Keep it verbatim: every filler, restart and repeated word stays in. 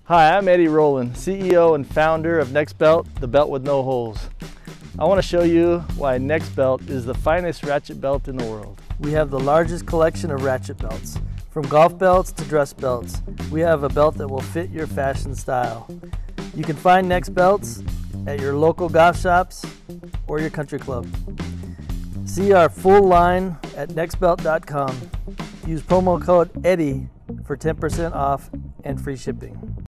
Hi, I'm Eddie Rowland, C E O and founder of Nexbelt, the belt with no holes. I want to show you why Nexbelt is the finest ratchet belt in the world. We have the largest collection of ratchet belts. From golf belts to dress belts, we have a belt that will fit your fashion style. You can find Nexbelts at your local golf shops or your country club. See our full line at nexbelt dot com. Use promo code EDDIE for ten percent off and free shipping.